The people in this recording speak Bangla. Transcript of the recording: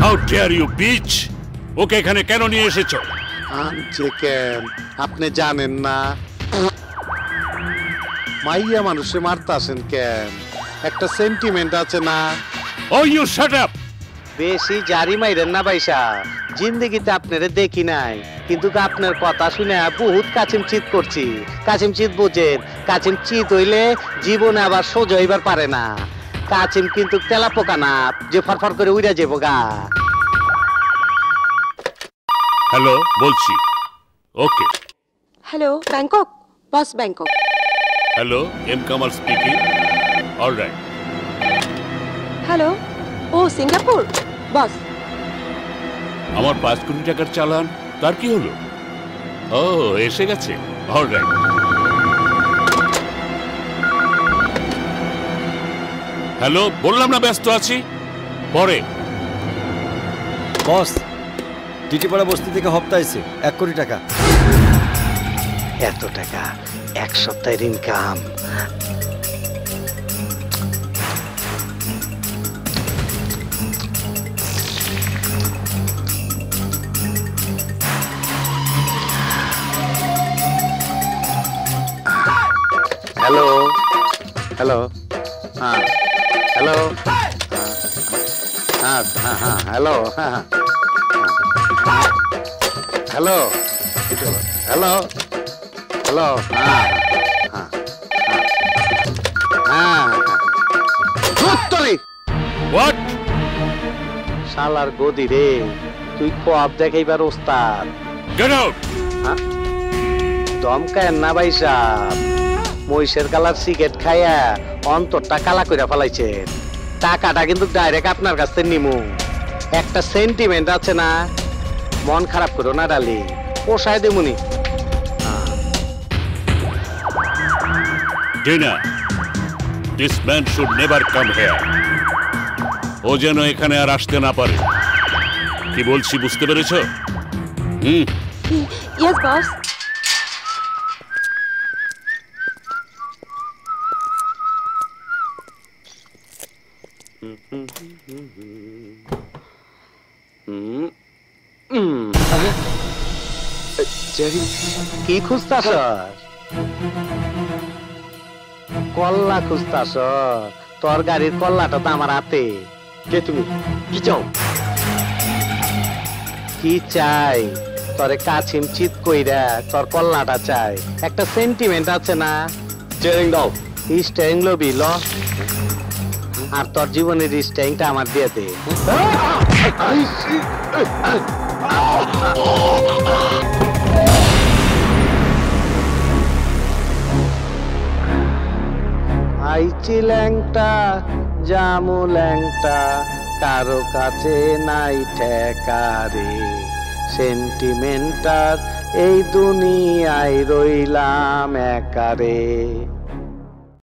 How dare you, bitch? ওকে এখানে কেন নিয়ে এসেছো? আনছে কেন আপনি জানেন না? মাইয়া মানুষে মারতাছেন কেন? একটা সেন্টিমেন্ট আছে না? Oh, you shut up! বেশি জারি মাইরেন না ভাইসা। জিন্দগিতে আপনারে দেখি নাই, কিন্তু আপনার কথা শুনে বহুত কাচিম চিত করছি। কাচিম চিত বুঝেন? কাচিম চিত হইলে জীবনে আবার সোজা হইবার পারে না। কাচিম কিন্তু তেলা পোকা না যে ফরফর করে উড়া যাবো গা। হ্যালো, বলছি। Okay. Hello, Bangkok, boss Bangkok. Hello, M Kamal speaking. Alright. Hello, ও সিঙ্গাপুর, বস। আমার 5 কোটি টাকার চালান, তার কি হলো? ও, এসে গেছে। অলরাইট। হ্যালো, বললাম না ব্যস্ত আছি, পরে। বস, টিটিপাড়া বস্তি থেকে হপ্তা আইছে 1 কোটি টাকা। এত টাকা 1 সপ্তাহের ইনকাম। হ্যালো হ্যালো, হ্যাঁ হ্যালো, হ্যাঁ হ্যাঁ হ্যাঁ হ্যালো, হ্যাঁ হ্যালো হ্যালো হ্যালো, হ্যাঁ হ্যাঁ হ্যাঁ হ্যাঁ। হোয়াট? শালার গদি রে, তুই খোয়াব দেখাইবার ওস্তাদ। Get out. হ্যাঁ, দমকায় না ভাই সাহেব, মহিষের কালার সিগারেট খাইয়া অন্তরটা কালা করে ফেলাইছে। টাকাটা কিন্তু ডাইরেক্ট আপনার কাছ থেকে নিমু। একটা সেন্টিমেন্ট আছে না, মন খারাপ করো না ডালি, পোষায় দেমুনি। Dina, this man should never come here. ও যেন এখানে আর আসতে না পারে। কি বলছি বুঝতে পেরেছো? Yes boss. কি খুঁজতাস? কল্লা খুঁজতাস? তোর গাড়ির কল্লাটা তো আমার হাতে। কে তুমি? কি চাও? কি চাই? তোরে কাছিম চিত কইরা তোর কল্লাটা চাই। একটা সেন্টিমেন্ট আছে না? স্টিয়ারিং দাও। স্টিয়ারিং লবি ল, আর তোর জীবনের স্টিয়ারিংটা আমার দিয়ে দে। আইচি ল্যাংটা জামু ল্যাংটা, কারো কাছে নাই ঠেকারে। সেন্টিমেন্টার এই দুনিয়ায় রইলাম একারে।